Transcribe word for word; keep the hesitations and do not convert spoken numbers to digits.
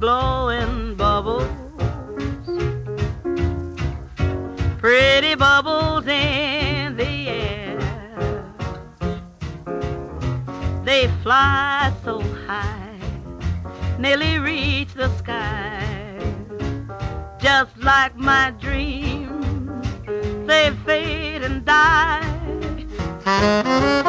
blowing bubbles, pretty bubbles in the air. They fly so high, nearly reach the sky. Just like my dreams, they fade and die.